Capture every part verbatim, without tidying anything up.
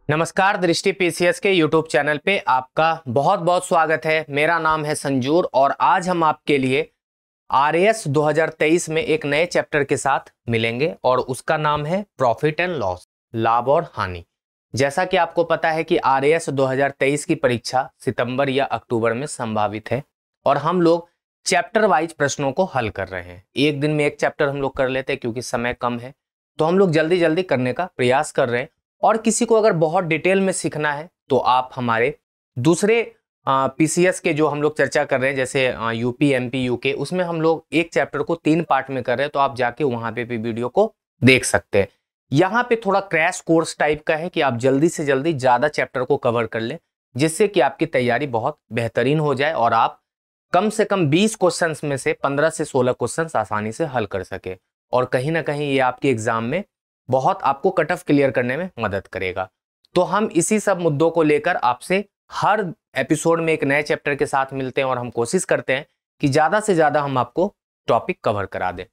नमस्कार, दृष्टि पीसीएस के यूट्यूब चैनल पे आपका बहुत बहुत स्वागत है। मेरा नाम है संजूर और आज हम आपके लिए आरएएस दो हज़ार तेईस में एक नए चैप्टर के साथ मिलेंगे और उसका नाम है प्रॉफिट एंड लॉस, लाभ और हानि। जैसा कि आपको पता है कि आरएएस दो हज़ार तेईस की परीक्षा सितंबर या अक्टूबर में संभावित है और हम लोग चैप्टर वाइज प्रश्नों को हल कर रहे हैं। एक दिन में एक चैप्टर हम लोग कर लेते हैं क्योंकि समय कम है, तो हम लोग जल्दी जल्दी करने का प्रयास कर रहे हैं। और किसी को अगर बहुत डिटेल में सीखना है तो आप हमारे दूसरे पीसीएस के जो हम लोग चर्चा कर रहे हैं, जैसे यूपी, एमपी, यूके, उसमें हम लोग एक चैप्टर को तीन पार्ट में कर रहे हैं, तो आप जाके वहां पे भी वीडियो को देख सकते हैं। यहाँ पे थोड़ा क्रैश कोर्स टाइप का है कि आप जल्दी से जल्दी ज्यादा चैप्टर को कवर कर लें, जिससे कि आपकी तैयारी बहुत बेहतरीन हो जाए और आप कम से कम बीस क्वेश्चंस में से पंद्रह से सोलह क्वेश्चंस आसानी से हल कर सके और कहीं ना कहीं ये आपके एग्जाम में बहुत आपको कट ऑफ क्लियर करने में मदद करेगा। तो हम इसी सब मुद्दों को लेकर आपसे हर एपिसोड में एक नए चैप्टर के साथ मिलते हैं और हम कोशिश करते हैं कि ज्यादा से ज्यादा हम आपको टॉपिक कवर करा दें।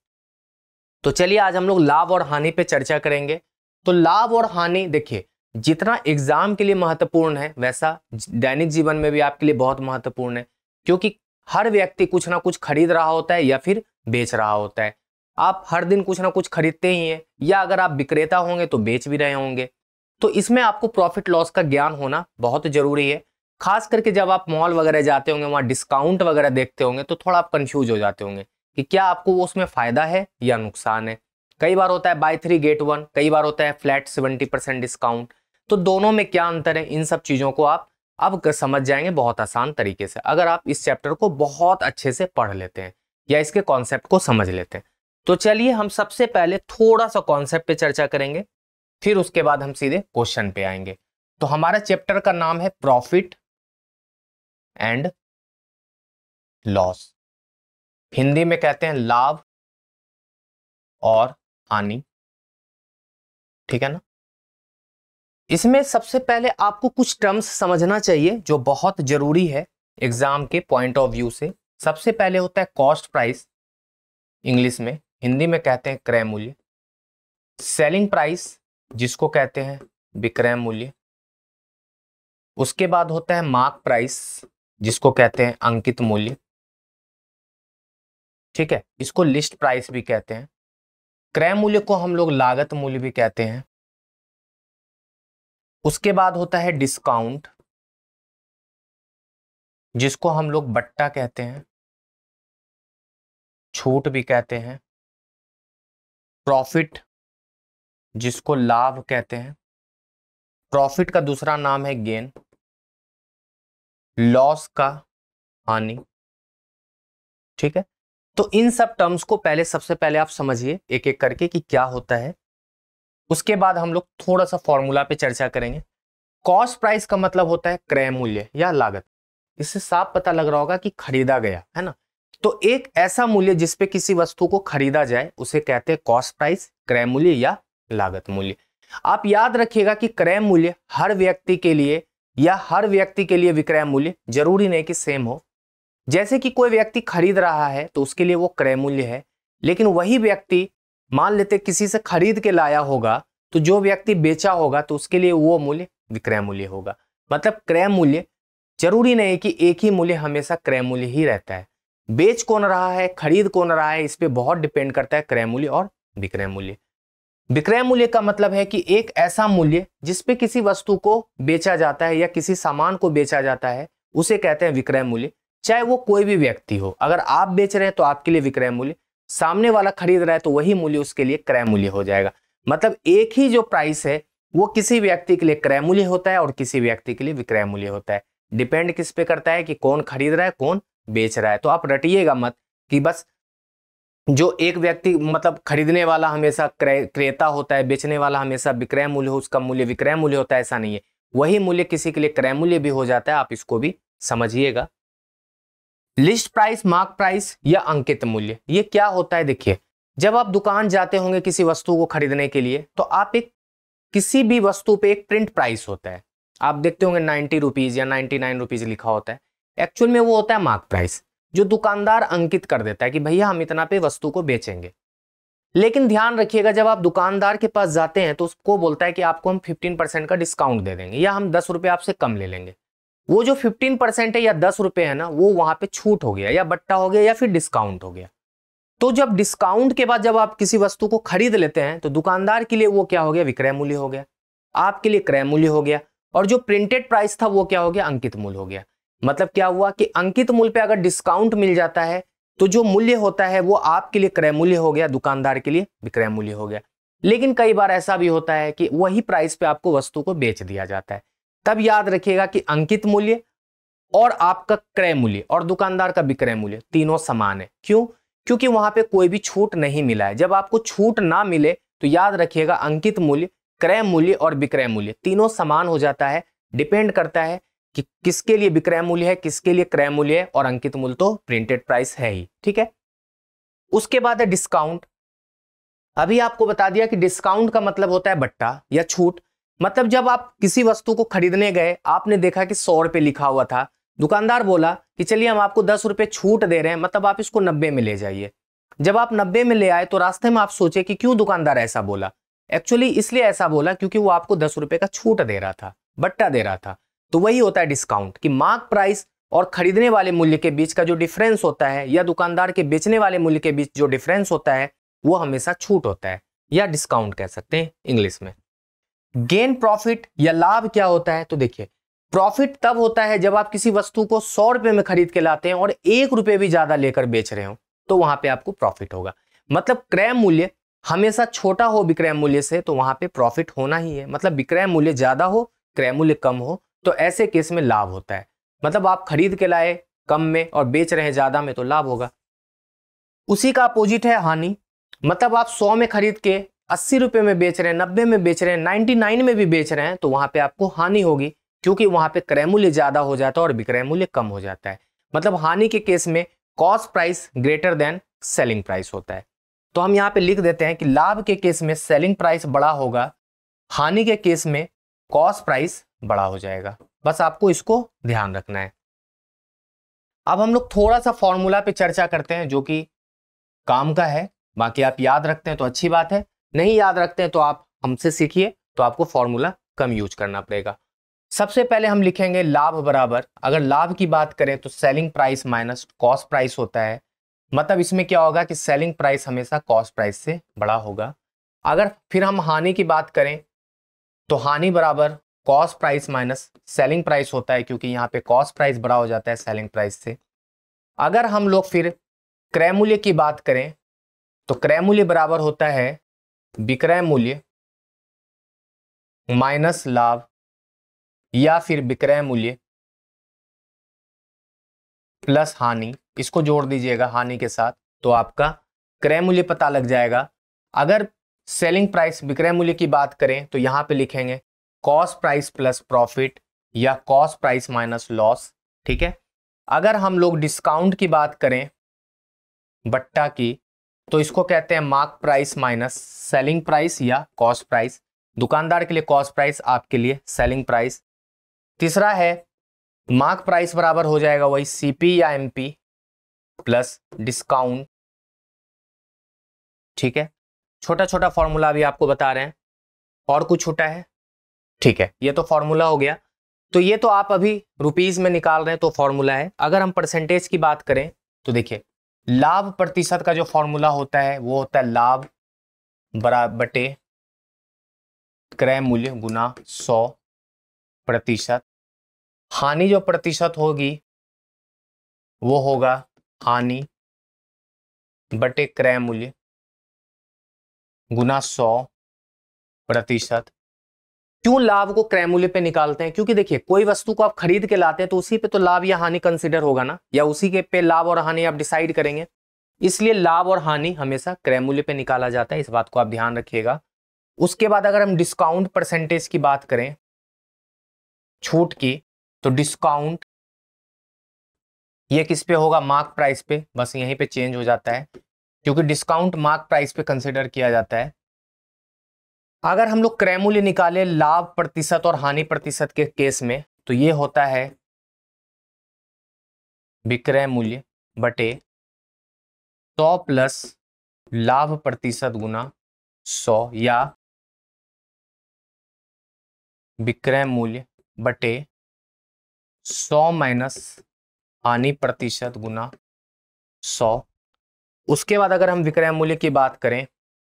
तो चलिए आज हम लोग लाभ और हानि पे चर्चा करेंगे। तो लाभ और हानि देखिए, जितना एग्जाम के लिए महत्वपूर्ण है वैसा दैनिक जीवन में भी आपके लिए बहुत महत्वपूर्ण है, क्योंकि हर व्यक्ति कुछ ना कुछ खरीद रहा होता है या फिर बेच रहा होता है। आप हर दिन कुछ ना कुछ खरीदते ही हैं, या अगर आप विक्रेता होंगे तो बेच भी रहे होंगे। तो इसमें आपको प्रॉफिट लॉस का ज्ञान होना बहुत जरूरी है। खास करके जब आप मॉल वगैरह जाते होंगे, वहां डिस्काउंट वगैरह देखते होंगे, तो थोड़ा आप कंफ्यूज हो जाते होंगे कि क्या आपको उसमें फायदा है या नुकसान है। कई बार होता है बाय थ्री गेट वन, कई बार होता है फ्लैट सेवेंटी परसेंट डिस्काउंट। तो दोनों में क्या अंतर है, इन सब चीजों को आप अब समझ जाएंगे बहुत आसान तरीके से, अगर आप इस चैप्टर को बहुत अच्छे से पढ़ लेते हैं या इसके कॉन्सेप्ट को समझ लेते हैं। तो चलिए हम सबसे पहले थोड़ा सा कॉन्सेप्ट पे चर्चा करेंगे, फिर उसके बाद हम सीधे क्वेश्चन पे आएंगे। तो हमारा चैप्टर का नाम है प्रॉफिट एंड लॉस, हिंदी में कहते हैं लाभ और हानि, ठीक है ना। इसमें सबसे पहले आपको कुछ टर्म्स समझना चाहिए जो बहुत जरूरी है एग्जाम के पॉइंट ऑफ व्यू से। सबसे पहले होता है कॉस्ट प्राइस, इंग्लिश में, हिंदी में कहते हैं क्रय मूल्य। सेलिंग प्राइस, जिसको कहते हैं विक्रय मूल्य। उसके बाद होता है मार्क प्राइस, जिसको कहते हैं अंकित मूल्य, ठीक है, इसको लिस्ट प्राइस भी कहते हैं। क्रय मूल्य को हम लोग लागत मूल्य भी कहते हैं। उसके बाद होता है डिस्काउंट, जिसको हम लोग बट्टा कहते हैं, छूट भी कहते हैं। प्रॉफिट, जिसको लाभ कहते हैं। प्रॉफिट का दूसरा नाम है गेन। लॉस का हानि, ठीक है। तो इन सब टर्म्स को पहले सबसे पहले आप समझिए एक एक करके कि क्या होता है। उसके बाद हम लोग थोड़ा सा फॉर्मूला पे चर्चा करेंगे। कॉस्ट प्राइस का मतलब होता है क्रय मूल्य या लागत। इससे साफ पता लग रहा होगा कि खरीदा गया है ना। तो एक ऐसा मूल्य जिसपे किसी वस्तु को खरीदा जाए उसे कहते हैं कॉस्ट प्राइस, क्रय मूल्य या लागत मूल्य। आप याद रखिएगा कि क्रय मूल्य हर व्यक्ति के लिए या हर व्यक्ति के लिए विक्रय मूल्य जरूरी नहीं कि सेम हो। जैसे कि कोई व्यक्ति खरीद रहा है तो उसके लिए वो क्रय मूल्य है, लेकिन वही व्यक्ति मान लेते किसी से खरीद के लाया होगा तो जो व्यक्ति बेचा होगा तो उसके लिए वो मूल्य विक्रय मूल्य होगा। मतलब क्रय मूल्य जरूरी नहीं कि एक ही मूल्य हमेशा क्रय मूल्य ही रहता है। बेच कौन रहा है, खरीद कौन रहा है, इस पे बहुत डिपेंड करता है क्रय मूल्य और विक्रय मूल्य। विक्रय मूल्य का मतलब है कि एक ऐसा मूल्य जिसपे किसी वस्तु को बेचा जाता है या किसी सामान को बेचा जाता है, उसे कहते हैं विक्रय मूल्य। चाहे वो कोई भी व्यक्ति हो, अगर आप बेच रहे हैं तो आपके लिए विक्रय मूल्य, सामने वाला खरीद रहा है तो वही मूल्य उसके लिए क्रय मूल्य हो जाएगा। मतलब एक ही जो प्राइस है वो किसी व्यक्ति के लिए क्रय मूल्य होता है और किसी व्यक्ति के लिए विक्रय मूल्य होता है। डिपेंड किस पे करता है कि कौन खरीद रहा है, कौन बेच रहा है। तो आप रटिएगा मत कि बस जो एक व्यक्ति मतलब खरीदने वाला हमेशा क्रय क्रेता होता है, बेचने वाला हमेशा विक्रय मूल्य हो, उसका मूल्य विक्रय मूल्य होता है, ऐसा नहीं है। वही मूल्य किसी के लिए क्रय मूल्य भी हो जाता है, आप इसको भी समझिएगा। लिस्ट प्राइस, मार्क प्राइस या अंकित मूल्य, ये क्या होता है? देखिए, जब आप दुकान जाते होंगे किसी वस्तु को खरीदने के लिए तो आप एक किसी भी वस्तु पे एक प्रिंट प्राइस होता है, आप देखते होंगे नाइन्टी रुपीज या नाइन्टी नाइन रुपीज लिखा होता है। एक्चुअल में वो होता है मार्क प्राइस, जो दुकानदार अंकित कर देता है कि भैया हम इतना पे वस्तु को बेचेंगे। लेकिन ध्यान रखिएगा जब आप दुकानदार के पास जाते हैं तो उसको बोलता है कि आपको हम फिफ्टीन परसेंट का डिस्काउंट दे देंगे या हम दस रुपए आपसे कम ले लेंगे। वो जो फिफ्टीन परसेंट है या दस रुपए है ना, वो वहां पे छूट हो गया या बट्टा हो गया या फिर डिस्काउंट हो गया। तो जब डिस्काउंट के बाद जब आप किसी वस्तु को खरीद लेते हैं तो दुकानदार के लिए वो क्या हो गया, विक्रय मूल्य हो गया, आपके लिए क्रय मूल्य हो गया, और जो प्रिंटेड प्राइस था वो क्या हो गया, अंकित मूल्य हो गया। मतलब क्या हुआ कि अंकित मूल्य पे अगर डिस्काउंट मिल जाता है तो जो मूल्य होता है वो आपके लिए क्रय मूल्य हो गया, दुकानदार के लिए विक्रय मूल्य हो गया। लेकिन कई बार ऐसा भी होता है कि वही प्राइस पे आपको वस्तु को बेच दिया जाता है, तब याद रखिएगा कि अंकित मूल्य और आपका क्रय मूल्य और दुकानदार का विक्रय मूल्य तीनों समान है। क्यों? क्योंकि वहां पे कोई भी छूट नहीं मिला है। जब आपको छूट ना मिले तो याद रखिएगा अंकित मूल्य, क्रय मूल्य और विक्रय मूल्य तीनों समान हो जाता है। डिपेंड करता है कि किसके लिए विक्रय मूल्य है, किसके लिए क्रय मूल्य है, और अंकित मूल्य तो प्रिंटेड प्राइस है ही। ठीक है, उसके बाद है डिस्काउंट। अभी आपको बता दिया कि डिस्काउंट का मतलब होता है बट्टा या छूट। मतलब जब आप किसी वस्तु को खरीदने गए, आपने देखा कि सौ रुपए लिखा हुआ था, दुकानदार बोला कि चलिए हम आपको दस रुपए छूट दे रहे हैं, मतलब आप इसको नब्बे में ले जाइए। जब आप नब्बे में ले आए तो रास्ते में आप सोचे कि क्यों दुकानदार ऐसा बोला। एक्चुअली इसलिए ऐसा बोला क्योंकि वो आपको दस रुपए का छूट दे रहा था, बट्टा दे रहा था। तो वही होता है डिस्काउंट, कि मार्क प्राइस और खरीदने वाले मूल्य के बीच का जो डिफरेंस होता है, या दुकानदार के बेचने वाले मूल्य के बीच जो डिफरेंस होता है, वो हमेशा छूट होता है या डिस्काउंट कह सकते हैं इंग्लिश में। गेन प्रॉफिट या लाभ क्या होता है? तो देखिए, प्रॉफिट तब होता है जब आप किसी वस्तु को सौ रुपए में खरीद के लाते हैं और एक रुपए भी ज्यादा लेकर बेच रहे हो, तो वहां पे आपको प्रॉफिट होगा। मतलब क्रय मूल्य हमेशा छोटा हो विक्रय मूल्य से, तो वहां पे प्रॉफिट होना ही है। मतलब विक्रय मूल्य ज्यादा हो, क्रय मूल्य कम हो, तो ऐसे केस में लाभ होता है। मतलब आप खरीद के लाए कम में और बेच रहे हैं ज्यादा में, तो लाभ होगा। उसी का अपोजिट है हानि। मतलब आप सौ में खरीद के अस्सी रुपए में बेच रहे हैं, नब्बे में बेच रहे हैं, नाइन्टी नाइन में भी बेच रहे हैं, तो वहां पे आपको हानि होगी, क्योंकि वहां पे क्रय मूल्य ज्यादा हो जाता है और विक्रय मूल्य कम हो जाता है। मतलब हानि के केस में cost price greater than selling price होता है। तो हम यहाँ पे लिख देते हैं कि लाभ के केस में सेलिंग प्राइस बड़ा होगा, हानि के केस में कॉस्ट प्राइस बड़ा हो जाएगा। बस आपको इसको ध्यान रखना है। अब हम लोग थोड़ा सा फॉर्मूला पे चर्चा करते हैं जो कि काम का है। बाकी आप याद रखते हैं तो अच्छी बात है, नहीं याद रखते हैं तो आप हमसे सीखिए, तो आपको फॉर्मूला कम यूज करना पड़ेगा। सबसे पहले हम लिखेंगे लाभ बराबर, अगर लाभ की बात करें तो selling price minus cost price होता है। मतलब इसमें क्या होगा कि सेलिंग प्राइस हमेशा कॉस्ट प्राइस से बड़ा होगा। अगर फिर हम हानि की बात करें तो हानि बराबर cost price minus selling price होता है, क्योंकि यहाँ पे कॉस्ट प्राइस बड़ा हो जाता है सेलिंग प्राइस से। अगर हम लोग फिर क्रय मूल्य की बात करें तो क्रय मूल्य बराबर होता है विक्रय मूल्य माइनस लाभ, या फिर विक्रय मूल्य प्लस हानि। इसको जोड़ दीजिएगा हानि के साथ, तो आपका क्रय मूल्य पता लग जाएगा। अगर सेलिंग प्राइस विक्रय मूल्य की बात करें तो यहां पे लिखेंगे कॉस्ट प्राइस प्लस प्रॉफिट, या कॉस्ट प्राइस माइनस लॉस। ठीक है। अगर हम लोग डिस्काउंट की बात करें बट्टा की, तो इसको कहते हैं mark price minus selling price या कॉस्ट प्राइस। दुकानदार के लिए कॉस्ट प्राइस, आपके लिए सेलिंग प्राइस। तीसरा है मार्क प्राइस बराबर हो जाएगा वही सीपी या एमपी प्लस डिस्काउंट। ठीक है, छोटा छोटा फॉर्मूला भी आपको बता रहे हैं। और कुछ छोटा है? ठीक है, ये तो फॉर्मूला हो गया। तो ये तो आप अभी रुपीज में निकाल रहे हैं तो फॉर्मूला है। अगर हम परसेंटेज की बात करें तो देखिए, लाभ प्रतिशत का जो फॉर्मूला होता है वो होता है लाभ बराबर बटे क्रय मूल्य गुना सौ प्रतिशत। हानि जो प्रतिशत होगी वो होगा हानि बटे क्रय मूल्य गुना सौ प्रतिशत। क्यों लाभ को क्रय मूल्य पे निकालते हैं? क्योंकि देखिए, कोई वस्तु को आप खरीद के लाते हैं तो उसी पे तो लाभ या हानि कंसीडर होगा ना, या उसी के पे लाभ और हानि आप डिसाइड करेंगे। इसलिए लाभ और हानि हमेशा क्रय मूल्य पे निकाला जाता है, इस बात को आप ध्यान रखिएगा। उसके बाद अगर हम डिस्काउंट परसेंटेज की बात करें, छूट की, तो डिस्काउंट ये किस पे होगा? मार्क प्राइस पे। बस यहीं पे चेंज हो जाता है, क्योंकि डिस्काउंट मार्क प्राइस पे कंसीडर किया जाता है। अगर हम लोग क्रय मूल्य निकाले लाभ प्रतिशत और हानि प्रतिशत के केस में, तो ये होता है विक्रय मूल्य बटे सौ प्लस लाभ प्रतिशत गुना सौ या विक्रय मूल्य बटे सौ माइनस हानि प्रतिशत गुना सौ। उसके बाद अगर हम विक्रय मूल्य की बात करें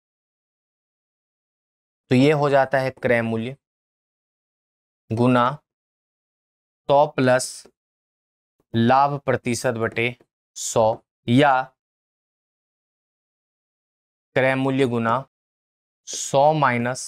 तो ये हो जाता है क्रय मूल्य गुना सौ प्लस लाभ प्रतिशत बटे सौ या क्रय मूल्य गुना सौ माइनस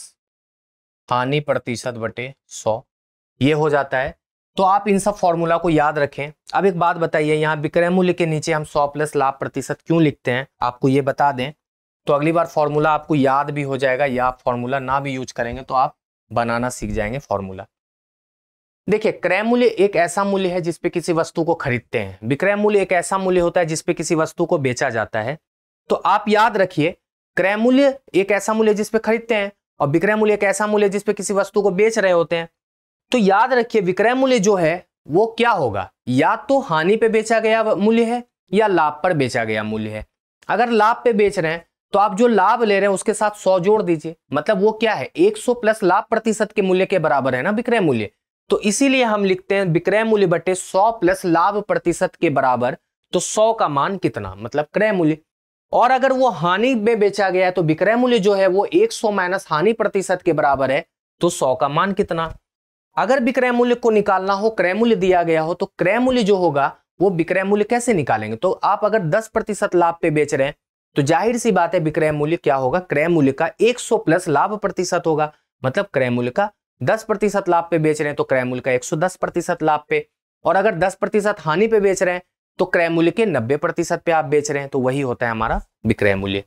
हानि प्रतिशत बटे सौ, ये हो जाता है। तो आप इन सब फॉर्मूला को याद रखें। अब एक बात बताइए, यहाँ विक्रय मूल्य के नीचे हम सौ प्लस लाभ प्रतिशत क्यों लिखते हैं, आपको ये बता दें तो अगली बार फॉर्मूला आपको याद भी हो जाएगा, या आप फॉर्मूला ना भी यूज करेंगे तो आप बनाना सीख जाएंगे फॉर्मूला। देखिए, क्रय मूल्य एक ऐसा मूल्य है जिसपे किसी वस्तु को खरीदते हैं, विक्रय मूल्य एक ऐसा मूल्य होता है जिसपे किसी वस्तु को बेचा जाता है। तो आप याद रखिए, क्रय मूल्य एक ऐसा मूल्य जिसपे खरीदते हैं और विक्रय मूल्य एक ऐसा मूल्य जिसपे किसी वस्तु को बेच रहे होते हैं। तो याद रखिए, विक्रय मूल्य जो है वो क्या होगा, या तो हानि पे बेचा गया मूल्य है या लाभ पर बेचा गया मूल्य है। अगर लाभ पे बेच रहे हैं तो आप जो लाभ ले रहे हैं उसके साथ सौ जोड़ दीजिए, मतलब वो क्या है, सौ प्लस लाभ प्रतिशत के मूल्य के बराबर है ना विक्रय मूल्य। तो इसीलिए हम लिखते हैं विक्रय मूल्य बटे सौ प्लस लाभ प्रतिशत के बराबर, तो सौ का मान कितना, मतलब क्रय मूल्य। और अगर वो हानि में बेचा गया है तो विक्रय मूल्य जो है वो सौ माइनस हानि प्रतिशत के बराबर है, तो सौ का मान कितना। अगर विक्रय मूल्य को निकालना हो, क्रय मूल्य दिया गया हो, तो क्रय मूल्य जो होगा वो विक्रय मूल्य कैसे निकालेंगे। तो आप अगर दस प्रतिशत लाभ पे बेच रहे हैं तो जाहिर सी बात है विक्रय मूल्य क्या होगा, क्रय मूल्य का सौ प्लस लाभ प्रतिशत होगा, मतलब क्रय मूल्य का दस प्रतिशत लाभ पे बेच रहे हैं तो क्रय मूल्य का एक सौ दस प्रतिशत लाभ पे, और अगर दस प्रतिशत हानि पे बेच रहे हैं तो क्रय मूल्य के नब्बे प्रतिशत पे आप बेच रहे हैं, तो वही होता है हमारा विक्रय मूल्य।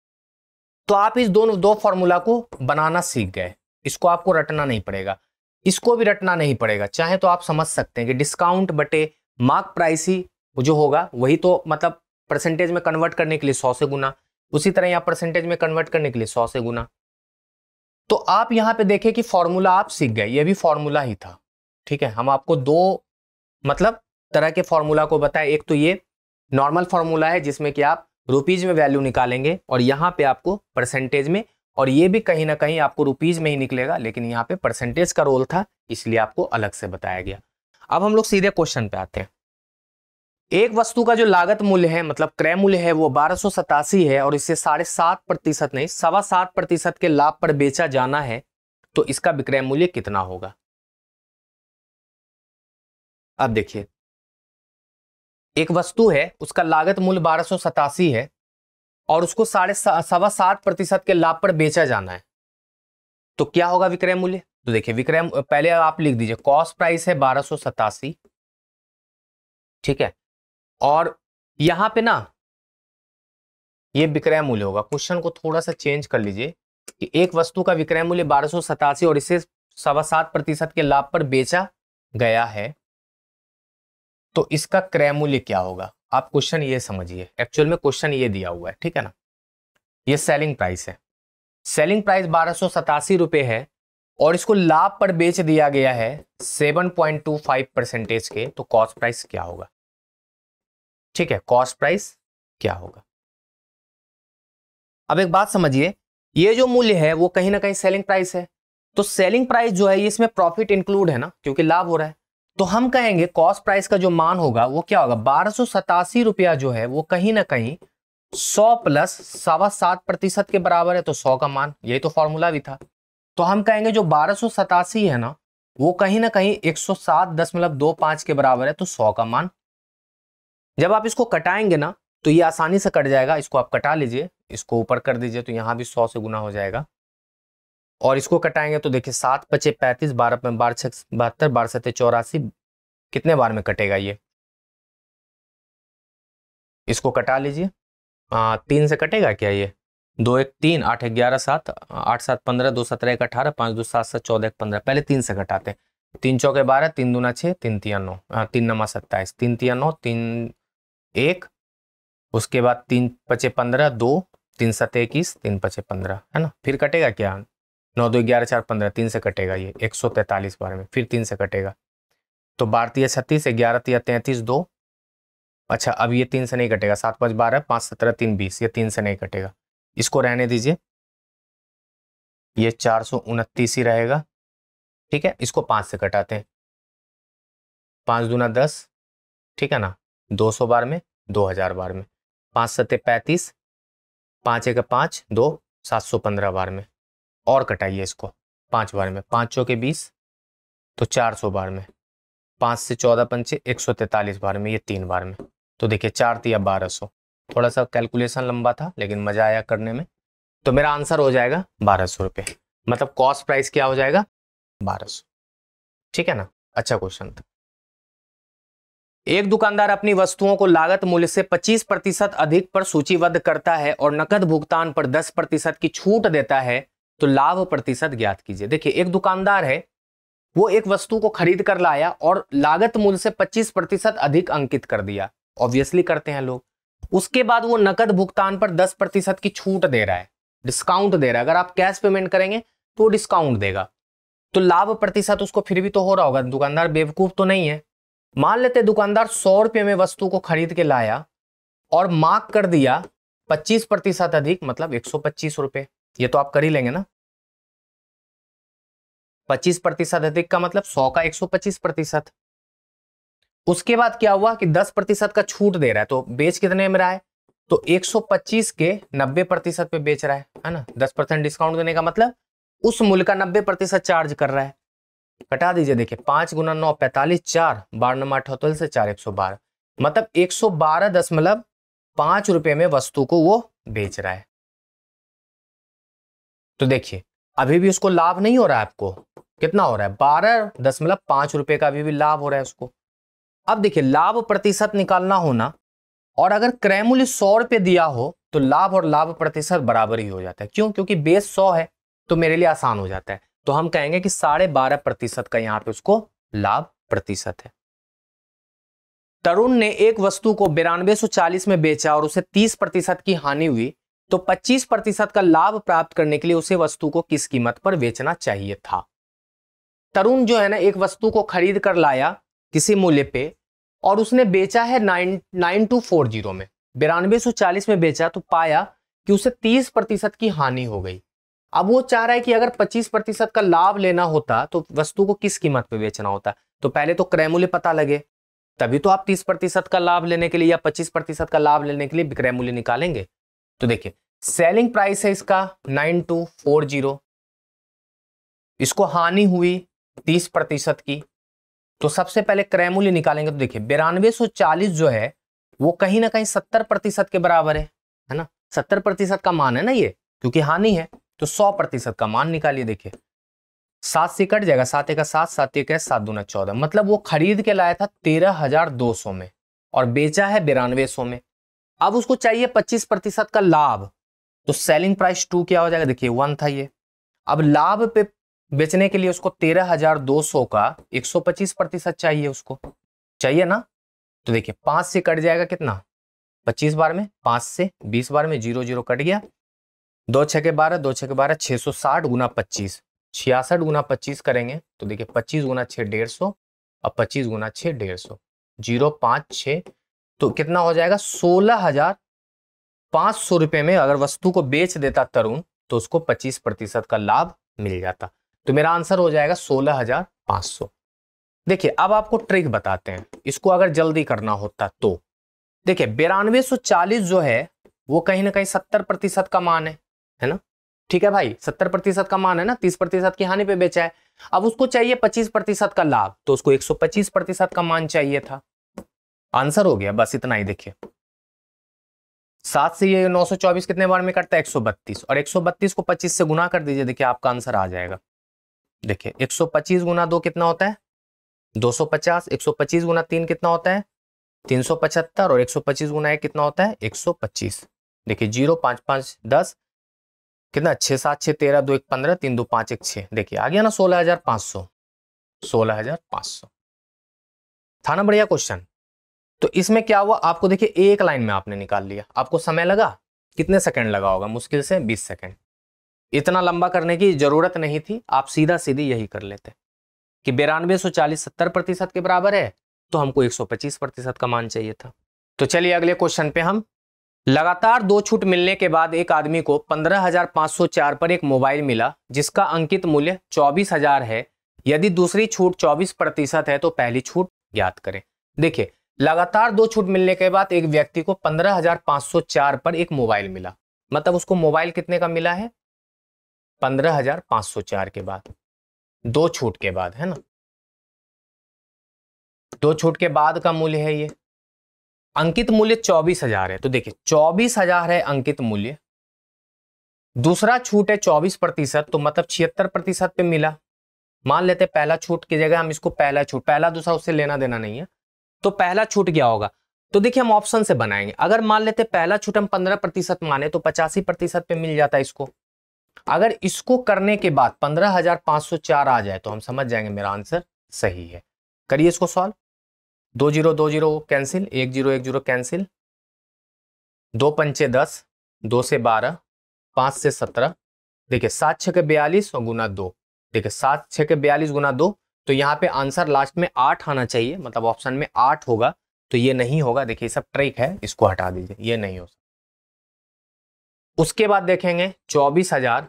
तो आप इस दोनों दो फॉर्मूला को बनाना सीख गए, इसको आपको रटना नहीं पड़ेगा, इसको भी रटना नहीं पड़ेगा। चाहे तो आप समझ सकते हैं कि डिस्काउंट बटे मार्क प्राइस ही जो होगा वही, तो मतलब परसेंटेज में कन्वर्ट करने के लिए सौ से गुना, उसी तरह यहाँ परसेंटेज में कन्वर्ट करने के लिए सौ से गुना। तो आप यहाँ पे देखें कि फॉर्मूला आप सीख गए, ये भी फॉर्मूला ही था, ठीक है। हम आपको दो मतलब तरह के फॉर्मूला को बताए, एक तो ये नॉर्मल फॉर्मूला है जिसमें कि आप रुपीज में वैल्यू निकालेंगे और यहाँ पे आपको परसेंटेज में, और ये भी कहीं ना कहीं आपको रुपीज में ही निकलेगा, लेकिन यहाँ पे परसेंटेज का रोल था इसलिए आपको अलग से बताया गया। अब हम लोग सीधे क्वेश्चन पे आते हैं। एक वस्तु का जो लागत मूल्य है मतलब क्रय मूल्य है वो बारह सौ सतासी है और इसे साढ़े सात प्रतिशत नहीं सवा सात प्रतिशत के लाभ पर बेचा जाना है, तो इसका विक्रय मूल्य कितना होगा। अब देखिए, एक वस्तु है उसका लागत मूल्य बारह सौ सतासी है और उसको साढ़े सवा सात प्रतिशत के लाभ पर बेचा जाना है, तो क्या होगा विक्रय मूल्य। तो देखिए, विक्रय पहले आप लिख दीजिए, कॉस्ट प्राइस है बारह सौ सतासी, ठीक है, और यहां पे ना ये विक्रय मूल्य होगा। क्वेश्चन को थोड़ा सा चेंज कर लीजिए कि एक वस्तु का विक्रय मूल्य बारह सौ सतासी और इसे सवा सात प्रतिशत के लाभ पर बेचा गया है, तो इसका क्रय मूल्य क्या होगा। आप क्वेश्चन ये समझिए, एक्चुअल में क्वेश्चन ये दिया हुआ है, ठीक है ना। ये सेलिंग प्राइस है, सेलिंग प्राइस बारह सौ सतासी रुपए है और इसको लाभ पर बेच दिया गया है सात पॉइंट दो पाँच परसेंटेज के, तो कॉस्ट प्राइस क्या होगा। ठीक है, कॉस्ट प्राइस क्या होगा। अब एक बात समझिए, ये जो मूल्य है वो कहीं ना कहीं सेलिंग प्राइस है, तो सेलिंग प्राइस जो है इसमें प्रॉफिट इंक्लूड है ना, क्योंकि लाभ हो रहा है। तो हम कहेंगे कॉस्ट प्राइस का जो मान होगा वो क्या होगा, बारह सौ सतासी रुपया जो है वो कहीं ना कहीं सौ प्लस सवा सात प्रतिशत के बराबर है, तो सौ का मान, यही तो फॉर्मूला भी था। तो हम कहेंगे जो बारह सौ सतासी है ना वो कहीं ना कहीं एक सौ सात दशमलव दो पांच के बराबर है, तो सौ का मान। जब आप इसको कटाएंगे ना तो ये आसानी से कट जाएगा, इसको आप कटा लीजिए, इसको ऊपर कर दीजिए तो यहां भी सौ से गुना हो जाएगा, और इसको कटाएंगे तो देखिए सात पचे पैंतीस, बारह में बारह छः बहत्तर, बारह सत्ते चौरासी, कितने बार में कटेगा ये, इसको कटा लीजिए। आ, तीन से कटेगा क्या ये, दो एक तीन, आठ एक ग्यारह, सात, आठ सात पंद्रह, दो सत्रह एक अठारह, पाँच दो सात सात चौदह एक पंद्रह। पहले तीन से कटाते हैं, तीन चौके बारह, तीन दूना छः, तीन तिया नौ, तीन नमा सत्ताईस, तीन तिया नौ, तीन एक, उसके बाद तीन पचे पंद्रह, दो, तीन सत्ते इक्कीस, तीन पचे पंद्रह, है ना। फिर कटेगा क्या, नौ दो ग्यारह, चार पंद्रह, तीन से कटेगा ये एक सौ तैंतालीस बार में, फिर तीन से कटेगा, तो बारह तिया छत्तीस, ग्यारह तिया तैंतीस, दो, अच्छा अब ये तीन से नहीं कटेगा, सात पाँच बारह, पाँच सत्रह, तीन बीस, ये तीन से नहीं कटेगा, इसको रहने दीजिए, ये चार सौ उनतीस ही रहेगा। ठीक है, इसको पाँच से कटाते हैं, पाँच दूना दस, ठीक है ना, दो सौ बार में, दो हजार बार में, पाँच सत्ते पैंतीस, पाँच एक पाँच, दो, सात सौ पंद्रह बार में। और कटाइए इसको पाँच बार में, पाँच चौके बीस, तो चार सौ बार में, पाँच से चौदह पंचे एक सौ तैंतालीस बार में, ये तीन बार में। तो देखिए चार तिया बारह सौ। थोड़ा सा कैलकुलेशन लंबा था लेकिन मजा आया करने में। तो मेरा आंसर हो जाएगा बारह सौ रुपये, मतलब कॉस्ट प्राइस क्या हो जाएगा, बारह सौ। ठीक है ना, अच्छा क्वेश्चन था। एक दुकानदार अपनी वस्तुओं को लागत मूल्य से पच्चीस प्रतिशत अधिक पर सूचीबद्ध करता है और नकद भुगतान पर दस प्रतिशत की छूट देता है, तो लाभ प्रतिशत ज्ञात कीजिए। देखिए एक दुकानदार है, वो एक वस्तु को खरीद कर लाया और लागत मूल्य से पच्चीस प्रतिशत अधिक अंकित कर दिया, ऑब्वियसली करते हैं लोग। उसके बाद वो नकद भुगतान पर दस प्रतिशत की छूट दे रहा है, डिस्काउंट दे रहा है। अगर आप कैश पेमेंट करेंगे तो वो डिस्काउंट देगा, तो लाभ प्रतिशत उसको फिर भी तो हो रहा होगा, दुकानदार बेवकूफ तो नहीं है। मान लेते दुकानदार सौ रुपये में वस्तु को खरीद के लाया और मार्क कर दिया पच्चीस प्रतिशत अधिक, मतलब एक सौ पच्चीस रुपए। ये तो आप कर ही लेंगे ना, पच्चीस प्रतिशत अधिक का मतलब सौ का एक सौ पच्चीस प्रतिशत। उसके बाद क्या हुआ कि दस प्रतिशत का छूट दे रहा है, तो बेच कितने में रहा है, तो एक सौ पच्चीस के नब्बे प्रतिशत पे बेच रहा है, है ना। दस परसेंट डिस्काउंट देने का मतलब उस मूल्य का नब्बे प्रतिशत चार्ज कर रहा है। कटा दीजिए, देखिए पांच गुना नौ पैंतालीस, चार बारह नंबर अठहत्तर से चार एक सौ बारह, मतलब एक सौ बारह दशमलव पांच रुपए में वस्तु को वो बेच रहा है। तो देखिए अभी भी उसको लाभ नहीं हो रहा है, आपको कितना हो रहा है, बारह दशमलव पांच रुपए का अभी भी लाभ हो रहा है उसको। अब देखिए लाभ प्रतिशत निकालना होना, और अगर क्रय मूल्य सौ रुपए दिया हो तो लाभ और लाभ प्रतिशत बराबर ही हो जाता है। क्यों, क्योंकि बेस सौ है, तो मेरे लिए आसान हो जाता है। तो हम कहेंगे कि साढ़े बारह प्रतिशत का यहां पे उसको लाभ प्रतिशत है। तरुण ने एक वस्तु को बिरानवे सौ चालीस में बेचा और उसे तीस प्रतिशत की हानि हुई, तो पच्चीस प्रतिशत का लाभ प्राप्त करने के लिए उसे वस्तु को किस कीमत पर बेचना चाहिए था। तरुण जो है ना, एक वस्तु को खरीद कर लाया किसी मूल्य पे और उसने बेचा है nine nine two four zero में, बिरानवे सौ चालीस में बेचा, तो पाया कि उसे तीस प्रतिशत की हानि हो गई। अब वो चाह रहा है कि अगर पच्चीस प्रतिशत का लाभ लेना होता तो वस्तु को किस कीमत पे बेचना होता। तो पहले तो क्रय मूल्य पता लगे, तभी तो आप तीस प्रतिशत का लाभ लेने के लिए या पच्चीस प्रतिशत का लाभ लेने के लिए क्रय मूल्य निकालेंगे। तो देखिए सेलिंग प्राइस है इसका नाइन टू फोर जीरो, इसको हानि हुई तीस प्रतिशत की, तो सबसे पहले क्रय मूल्य निकालेंगे। तो देखिए बिरानवे सौ चालीस जो है वो कहीं ना कहीं सत्तर प्रतिशत के बराबर है, है ना, सत्तर प्रतिशत का मान है ना ये, क्योंकि हानि है। तो सौ प्रतिशत का मान निकालिए। देखिए सात से कट जाएगा, सात एक सात, सात एक सात दूना चौदह, मतलब वो खरीद के लाया था तेरह हजार दो सौ में और बेचा है बिरानवे सौ में। अब उसको चाहिए पच्चीस प्रतिशत का लाभ, तो सेलिंग प्राइस टू क्या हो जाएगा, देखिए वन था ये। अब लाभ पे बेचने के लिए उसको तेरह हजार दो सौ का एक सौ पच्चीस प्रतिशत चाहिए, उसको चाहिए ना। तो देखिए पांच से कट जाएगा कितना, पच्चीस बार में, पांच से बीस बार में, जीरो जीरो कट गया, दो छह के बारह, दो छह के बारह, छह सौ साठ गुना पच्चीस, छियासठ गुना पच्चीस करेंगे तो देखिए पच्चीस गुना छह डेढ़ सौ, और पच्चीस गुना छह डेढ़ सौ, जीरो पांच छह, तो कितना हो जाएगा, सोलह हजार पांच सौ रुपए में अगर वस्तु को बेच देता तरुण तो उसको पच्चीस प्रतिशत का लाभ मिल जाता। तो मेरा आंसर हो जाएगा सोलह हजार पांच सौ। देखिए अब आपको ट्रिक बताते हैं, इसको अगर जल्दी करना होता तो देखिए बिरानवे सौ चालीस जो है वो कहीं ना कहीं सत्तर प्रतिशत का मान है, है ना। ठीक है भाई, सत्तर प्रतिशत का मान है ना, तीस प्रतिशत की हानि पे बेचा है। अब उसको चाहिए पच्चीस प्रतिशत का लाभ, तो उसको एक सौ पच्चीस प्रतिशत का मान चाहिए था। आंसर हो गया, बस इतना ही। देखिए सात से ये नौ सौ चौबीस कितने बार में कटता है, एक सौ बत्तीस, और एक सौ बत्तीस को पच्चीस से गुना कर दीजिए, देखिए आपका आंसर आ जाएगा। देखिए एक सौ पच्चीस गुना दो कितना होता है, दो सौ पचास, एक सौ पच्चीस गुना तीन कितना होता है, तीन सौ पचहत्तर, और एक सौ पच्चीस गुना एक कितना होता है, एक सौ पच्चीस। देखिए जीरो पांच पांच दस, कितना, छह सात छह तेरह, दो एक पंद्रह, तीन दो पांच एक छह, देखिए आ गया ना सोलह हजार पांच सौ, सोलह हजार पांच सौ। था ना बढ़िया क्वेश्चन। तो इसमें क्या हुआ, आपको देखिए एक लाइन में आपने निकाल लिया। आपको समय लगा, कितने सेकंड लगा होगा, मुश्किल से बीस सेकंड। इतना लंबा करने की जरूरत नहीं थी, आप सीधा सीधी यही कर लेते कि बिरानवे सौ चालीस सत्तर प्रतिशत के बराबर है, तो हमको एक सौ पच्चीस प्रतिशत का मान चाहिए था। तो चलिए अगले क्वेश्चन पे हम लगातार दो छूट मिलने के बाद एक आदमी को पंद्रह हजार पाँच सौ चार पर एक मोबाइल मिला जिसका अंकित मूल्य चौबीस हजार है। यदि दूसरी छूट चौबीस प्रतिशत है तो पहली छूट ज्ञात करें। देखिए, लगातार दो छूट मिलने के बाद एक व्यक्ति को पंद्रह हजार पाँच सौ चार पर एक मोबाइल मिला, मतलब उसको मोबाइल कितने का मिला है? पंद्रह हजार पाँच सौ चार के बाद, दो छूट के बाद, है ना। दो छूट के बाद का मूल्य है ये। अंकित मूल्य चौबीस हजार है, तो देखिए चौबीस हजार है अंकित मूल्य, दूसरा छूट है चौबीस प्रतिशत, तो मतलब छिहत्तर प्रतिशत पे मिला। मान लेते पहला छूट की जगह हम इसको पहला छूट, पहला दूसरा उससे लेना देना नहीं है, तो पहला छूट क्या होगा? तो देखिए हम ऑप्शन से बनाएंगे। अगर मान लेते पहला छूट हम पंद्रह प्रतिशत माने तो पचासी प्रतिशत पे मिल जाता है इसको। अगर इसको करने के बाद पंद्रह हजार पाँच सौ चार आ जाए तो हम समझ जाएंगे मेरा आंसर सही है। करिए इसको सॉल्व। दो जीरो दो जीरो कैंसिल, एक जीरो एक जीरो कैंसिल, दो पंचे दस, दो से बारह, पांच से सत्रह, देखिए सात छः के बयालीस और गुना दो, देखिए सात छः के बयालीस गुना दो, तो यहाँ पे आंसर लास्ट में आठ आना चाहिए, मतलब ऑप्शन में आठ होगा, तो ये नहीं होगा। देखिए सब ट्रिक है, इसको हटा दीजिए, ये नहीं हो सकता। उसके बाद देखेंगे चौबीस हजार,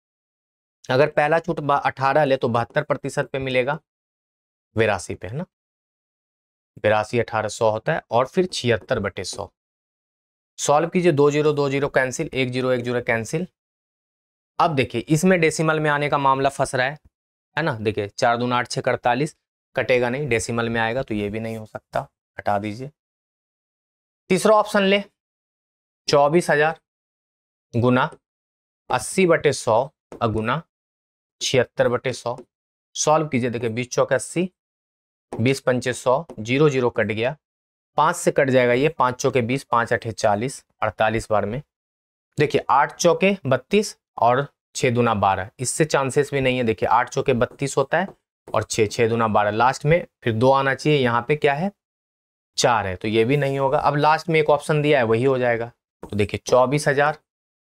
अगर पहला छूट अठारह ले तो बहत्तर प्रतिशत पे मिलेगा, बिरासी पे, है ना, बिरासी अठारह सौ होता है, और फिर छिहत्तर बटे सौ। सॉल्व कीजिए, दो जीरो दो जीरो कैंसिल, एक जीरो एक जीरो कैंसिल। अब देखिए इसमें डेसिमल में आने का मामला फंस रहा है, है ना। देखिए चार दूना आठ छः अड़तालीस, कटेगा नहीं, डेसिमल में आएगा, तो ये भी नहीं हो सकता, हटा दीजिए। तीसरा ऑप्शन ले, चौबीस हजार गुना अस्सी बटे सौ अगुना छिहत्तर बटे सौ। सॉल्व कीजिए, देखिए बीस चौके अस्सी, बीस पंचे सौ, जीरो जीरो कट गया, पाँच से कट जाएगा ये, पाँच चौके बीस, पाँच अठे चालीस, अड़तालीस बार में। देखिए आठ चौके बत्तीस और छः दूना बारह, इससे चांसेस भी नहीं है। देखिए आठ चौके बत्तीस होता है और छः, छः दूना बारह, लास्ट में फिर दो आना चाहिए, यहाँ पे क्या है चार है, तो ये भी नहीं होगा। अब लास्ट में एक ऑप्शन दिया है वही हो जाएगा। तो देखिए चौबीस हजार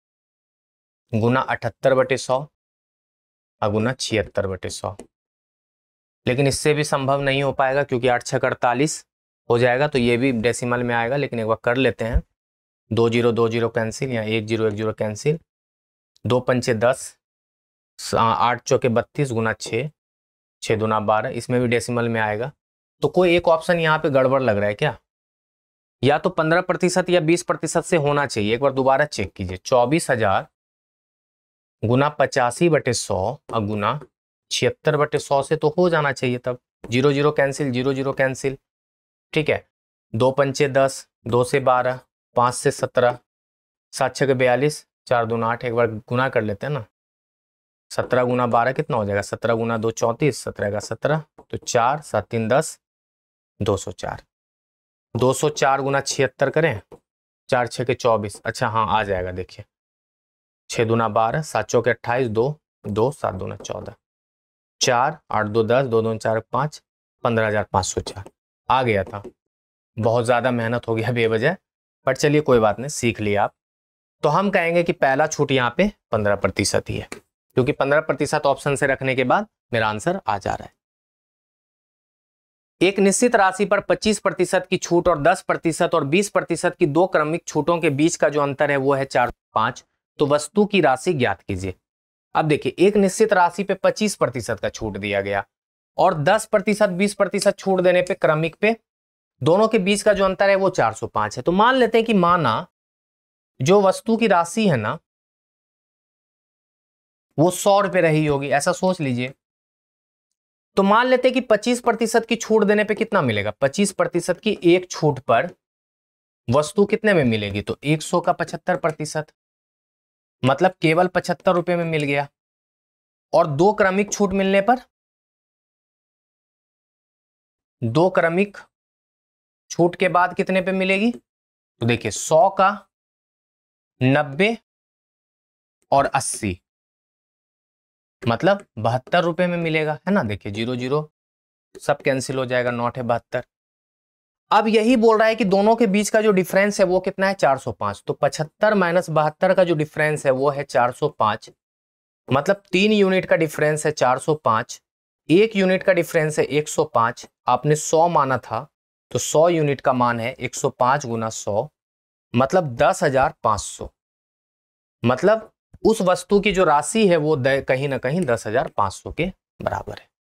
गुना अठहत्तर बटे सौ अगुना छिहत्तर बटे सौ, लेकिन इससे भी संभव नहीं हो पाएगा क्योंकि आठ छः अड़तालीस हो जाएगा, तो ये भी डेसिमल में आएगा, लेकिन एक बार कर लेते हैं। दो जीरो दो जीरो कैंसिल, या एक जीरो एक जीरो कैंसिल, दो पंचे दस, आठ चौके बत्तीस गुना छः, छः दूना बारह, इसमें भी डेसिमल में आएगा। तो कोई एक ऑप्शन यहाँ पे गड़बड़ लग रहा है क्या? या तो पंद्रह प्रतिशत या बीस प्रतिशत से होना चाहिए, एक बार दोबारा चेक कीजिए। चौबीस हजार गुना पचासी बटे सौ अगुना छिहत्तर बटे सौ से तो हो जाना चाहिए, तब zero zero cancel, zero zero cancel, ठीक है। दो पंचे दस, दो से बारह, पाँच से सत्रह, सात छः के बयालीस, चार दूना आठ, एक बार गुना कर लेते हैं ना। सत्रह गुना बारह कितना हो जाएगा? सत्रह गुना दो चौंतीस, सत्रह का सत्रह, तो चार, सात तीन दस, दो सौ चार। दो सौ चार गुना छिहत्तर करें, चार छः के चौबीस, अच्छा हाँ आ जाएगा। देखिए छः दूना बारह, सात चौ के अट्ठाईस, दो दो, सात दूना चौदह, चार, आठ दो दस, दो दो चार पाँच, पंद्रह हजार पाँच सौ चार आ गया था। बहुत ज़्यादा मेहनत हो गया बेवजह, पर चलिए कोई बात नहीं, सीख लिया आप। तो हम कहेंगे कि पहला छूट यहाँ पे पंद्रह प्रतिशत ही है, क्योंकि पंद्रह प्रतिशत ऑप्शन से रखने के बाद मेरा आंसर आ जा रहा है। एक निश्चित राशि पर पच्चीस प्रतिशत की छूट और दस प्रतिशत और बीस प्रतिशत की दो क्रमिक छूटों के बीच का जो अंतर है वो है चार पाँच, तो वस्तु की राशि ज्ञात कीजिए। अब देखिए एक निश्चित राशि पे पच्चीस प्रतिशत का छूट दिया गया और दस प्रतिशत बीस प्रतिशत छूट देने पे क्रमिक पे दोनों के बीच का जो अंतर है वो चार सौ पाँच है। तो मान लेते हैं कि माना जो वस्तु की राशि है ना वो सौ रुपए रही होगी, ऐसा सोच लीजिए। तो मान लेते हैं कि पच्चीस प्रतिशत की छूट देने पे कितना मिलेगा? पच्चीस प्रतिशत की एक छूट पर वस्तु कितने में मिलेगी? तो एक सौ का पचहत्तर प्रतिशत, मतलब केवल पचहत्तर रुपए में मिल गया। और दो क्रमिक छूट मिलने पर, दो क्रमिक छूट के बाद कितने पे मिलेगी? तो देखिए सौ का नब्बे और अस्सी, मतलब बहत्तर रुपए में मिलेगा, है ना। देखिए जीरो जीरो सब कैंसिल हो जाएगा, नॉट है बहत्तर। अब यही बोल रहा है कि दोनों के बीच का जो डिफरेंस है वो कितना है? चार सौ पाँच। तो पचहत्तर माइनस बहत्तर का जो डिफरेंस है वो है चार सौ पाँच, मतलब तीन यूनिट का डिफरेंस है चार सौ पाँच, एक यूनिट का डिफरेंस है एक सौ पाँच। आपने सौ माना था तो सौ यूनिट का मान है एक सौ पाँच गुना सौ, मतलब दस हजार पांच सौ, मतलब उस वस्तु की जो राशि है वो कहीं ना कहीं दस हजार पांच सौ के बराबर है।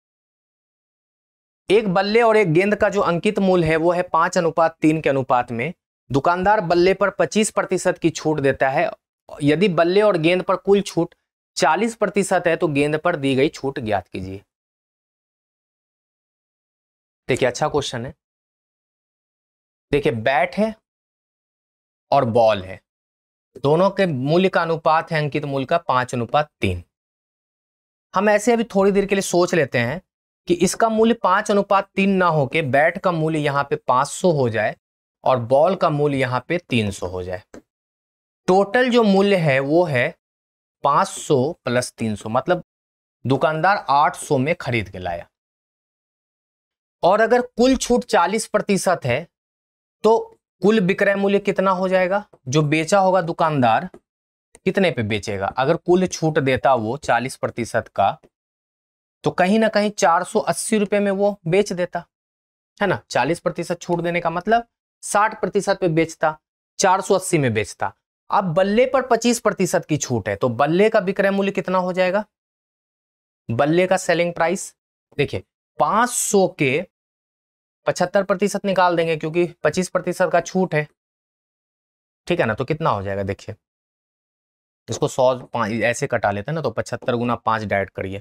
एक बल्ले और एक गेंद का जो अंकित मूल्य है वो है पांच अनुपात तीन के अनुपात में। दुकानदार बल्ले पर पच्चीस प्रतिशत की छूट देता है। यदि बल्ले और गेंद पर कुल छूट चालीस प्रतिशत है तो गेंद पर दी गई छूट ज्ञात कीजिए। देखिए अच्छा क्वेश्चन है। देखिए बैट है और बॉल है, दोनों के मूल्य का अनुपात है अंकित मूल्य का पांच अनुपात तीन। हम ऐसे अभी थोड़ी देर के लिए सोच लेते हैं कि इसका मूल्य पांच अनुपात तीन ना होके बैट का मूल्य यहां पे पांच सौ हो जाए और बॉल का मूल्य यहां पे तीन सौ हो जाए। टोटल जो मूल्य है वो है पांच सौ प्लस तीन सौ, मतलब दुकानदार आठ सौ में खरीद के लाया। और अगर कुल छूट चालीस प्रतिशत है तो कुल विक्रय मूल्य कितना हो जाएगा? जो बेचा होगा दुकानदार कितने पे बेचेगा? अगर कुल छूट देता वो चालीस प्रतिशत का तो कहीं ना कहीं चार सौ अस्सी रुपए में वो बेच देता है ना। चालीस प्रतिशत छूट देने का मतलब साठ प्रतिशत पे बेचता, चार सौ अस्सी में बेचता। अब बल्ले पर पच्चीस प्रतिशत की छूट है तो बल्ले का विक्रय मूल्य कितना हो जाएगा? बल्ले का सेलिंग प्राइस देखिए पांच सौ के पचहत्तर प्रतिशत निकाल देंगे क्योंकि पच्चीस प्रतिशत का छूट है, ठीक है ना। तो कितना हो जाएगा? देखिए इसको सौ पांच ऐसे कटा लेते हैं ना, तो पचहत्तर गुना पांच डाइट करिए,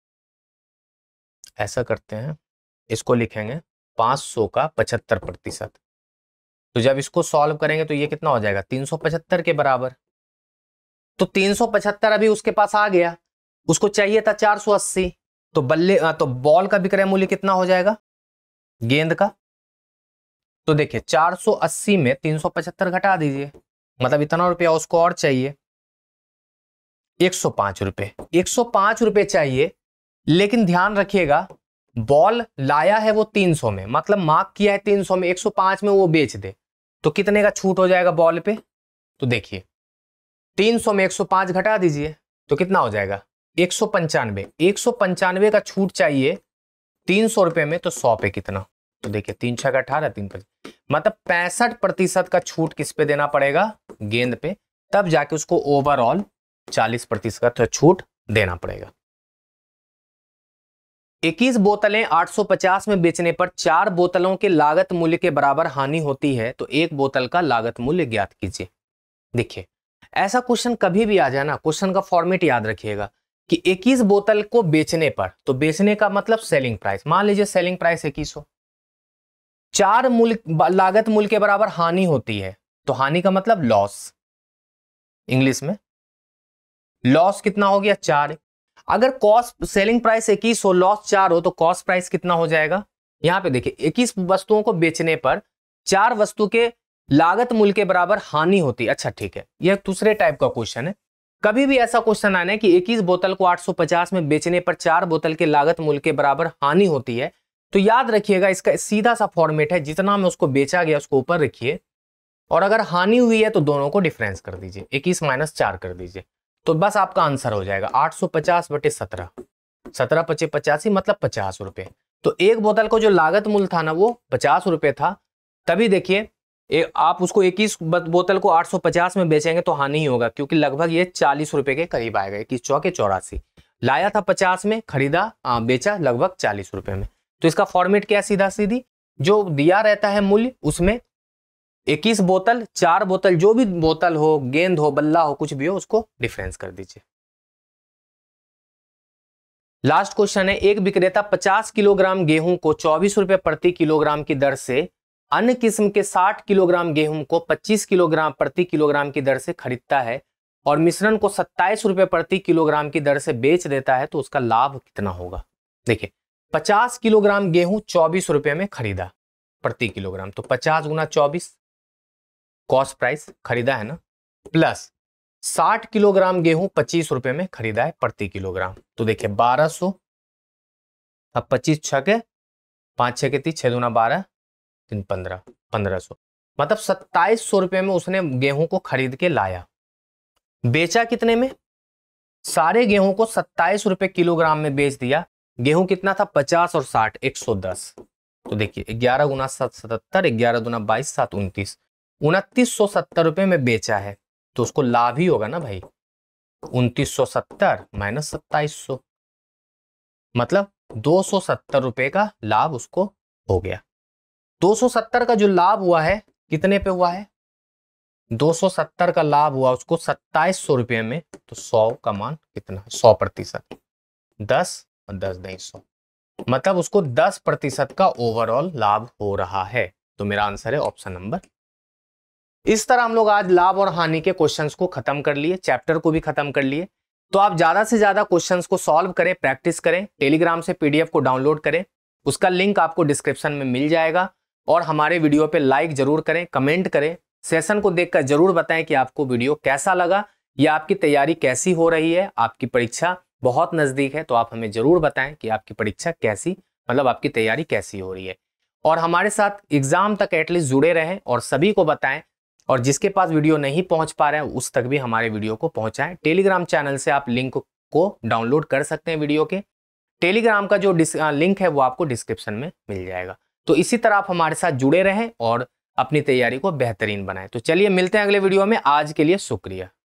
ऐसा करते हैं। इसको लिखेंगे पांच सौ का पचहत्तर प्रतिशत। तो जब इसको सॉल्व करेंगे तो ये कितना हो जाएगा? तीन सौ पचहत्तर के बराबर। तो तीन सौ पचहत्तर अभी उसके पास आ गया, उसको चाहिए था चार सौ अस्सी। तो बल्ले तो बॉल का विक्रय मूल्य कितना हो जाएगा गेंद का? तो देखिए चार सौ अस्सी में तीन सौ पचहत्तर घटा दीजिए, मतलब इतना रुपया उसको और चाहिए, एक सौ पांच रुपए। एक सौ पांच रुपए चाहिए, लेकिन ध्यान रखिएगा बॉल लाया है वो तीन सौ में, मतलब मार्क किया है तीन सौ में, एक सौ पांच में वो बेच दे तो कितने का छूट हो जाएगा बॉल पे? तो देखिए तीन सौ में एक सौ पांच घटा दीजिए तो कितना हो जाएगा? एक सौ पंचानवे। एक सौ पंचानवे का छूट चाहिए तीन सौ रुपए में, तो सौ पे कितना? तो देखिए तीन छह का अठारह, तीन पचास, मतलब पैंसठ प्रतिशत का छूट किस पे देना पड़ेगा? गेंद पे। तब जाके उसको ओवरऑल चालीस प्रतिशत का छूट देना पड़ेगा। इक्कीस बोतलें आठ सौ पचास में बेचने पर चार बोतलों के लागत मूल्य के बराबर हानि होती है तो एक बोतल का लागत मूल्य ज्ञात कीजिए। देखिए ऐसा क्वेश्चन कभी भी आ जाए ना, क्वेश्चन का फॉर्मेट याद रखिएगा कि इक्कीस बोतल को बेचने पर, तो बेचने का मतलब सेलिंग प्राइस, मान लीजिए सेलिंग प्राइस इक्कीस हो, चार मूल्य लागत मूल्य के बराबर हानि होती है तो हानि का मतलब लॉस, इंग्लिश में लॉस कितना हो गया? चार। अगर कॉस्ट सेलिंग प्राइस इक्कीस हो, लॉस चार हो, तो कॉस्ट प्राइस कितना हो जाएगा? यहां पे देखिए इक्कीस वस्तुओं को बेचने पर चार वस्तु के लागत मूल्य के बराबर हानि होती है। अच्छा ठीक है, यह दूसरे टाइप का क्वेश्चन है। कभी भी ऐसा क्वेश्चन आना है कि इक्कीस बोतल को आठ सौ पचास में बेचने पर चार बोतल के लागत मूल्य के बराबर हानि होती है, तो याद रखिएगा इसका सीधा सा फॉर्मेट है, जितना में उसको बेचा गया उसको ऊपर रखिए और अगर हानि हुई है तो दोनों को डिफरेंस कर दीजिए, इक्कीस माइनस चार कर दीजिए, तो बस आपका आंसर हो जाएगा आठ सौ पचास बटे सत्रह, सत्रह पचे पचासी मतलब पचास रुपए। तो एक बोतल को जो लागत मूल्य था ना वो पचास रुपए था। तभी देखिए आप उसको इक्कीस बोतल को आठ सौ पचास में बेचेंगे तो हानि ही होगा, क्योंकि लगभग ये चालीस रुपए के करीब आएगा। इक्कीस चौके चौरासी, लाया था पचास में, खरीदा आ, बेचा लगभग चालीस रुपए में। तो इसका फॉर्मेट क्या? सीधा सीधी जो दिया रहता है मूल्य उसमें इक्कीस बोतल, चार बोतल, जो भी बोतल हो, गेंद हो, बल्ला हो, कुछ भी हो, उसको डिफरेंस कर दीजिए। लास्ट क्वेश्चन है, एक विक्रेता पचास किलोग्राम गेहूं को चौबीस रुपए प्रति किलोग्राम की दर से अन्य किस्म के साठ किलोग्राम गेहूं को पच्चीस किलोग्राम प्रति किलोग्राम की दर से खरीदता है और मिश्रण को सत्ताईस रुपए प्रति किलोग्राम की दर से बेच देता है, तो उसका लाभ कितना होगा? देखिए पचास किलोग्राम गेहूं चौबीस रुपए में खरीदा प्रति किलोग्राम, तो पचास गुना चौबीस कॉस्ट प्राइस खरीदा है ना, प्लस साठ किलोग्राम गेहूं पच्चीस रुपए में खरीदा है प्रति किलोग्राम, तो देखिए बारह सौ, अब पच्चीस छह के पांच छह के तीस, छह दूना बारह, तीन पंद्रह, पंद्रह सौ, मतलब सत्ताईस सौ रुपए में उसने गेहूं को खरीद के लाया। बेचा कितने में? सारे गेहूं को सत्ताईस रुपए किलोग्राम में बेच दिया। गेहूं कितना था? पचास और साठ, एक सौ दस, तो देखिए ग्यारह गुना सात सतहत्तर, ग्यारह दुना बाईस, सात उनतीस, उनतीस सौ सत्तर रुपए में बेचा है तो उसको लाभ ही होगा ना भाई। उनतीस सौ सत्तर माइनस सत्ताईस सौ, मतलब दो सौ सत्तर रुपए का लाभ उसको हो गया। दो सौ सत्तर का जो लाभ हुआ है कितने पे हुआ है, दो सौ सत्तर का लाभ हुआ उसको सत्ताईस सौ रुपये में, तो सौ का मान कितना, सौ प्रतिशत, दस और दस नहीं सौ, मतलब उसको दस प्रतिशत का ओवरऑल लाभ हो रहा है। तो मेरा आंसर है ऑप्शन नंबर। इस तरह हम लोग आज लाभ और हानि के क्वेश्चंस को खत्म कर लिए, चैप्टर को भी खत्म कर लिए। तो आप ज्यादा से ज्यादा क्वेश्चंस को सॉल्व करें, प्रैक्टिस करें, टेलीग्राम से पीडीएफ को डाउनलोड करें, उसका लिंक आपको डिस्क्रिप्शन में मिल जाएगा। और हमारे वीडियो पे लाइक जरूर करें, कमेंट करें, सेशन को देखकर जरूर बताएं कि आपको वीडियो कैसा लगा या आपकी तैयारी कैसी हो रही है। आपकी परीक्षा बहुत नजदीक है तो आप हमें जरूर बताएं कि आपकी परीक्षा कैसी, मतलब आपकी तैयारी कैसी हो रही है। और हमारे साथ एग्जाम तक एटलीस्ट जुड़े रहें और सभी को बताएं, और जिसके पास वीडियो नहीं पहुंच पा रहे हैं उस तक भी हमारे वीडियो को पहुंचाएं। टेलीग्राम चैनल से आप लिंक को डाउनलोड कर सकते हैं वीडियो के, टेलीग्राम का जो लिंक है वो आपको डिस्क्रिप्शन में मिल जाएगा। तो इसी तरह आप हमारे साथ जुड़े रहें और अपनी तैयारी को बेहतरीन बनाएं। तो चलिए मिलते हैं अगले वीडियो में, आज के लिए शुक्रिया।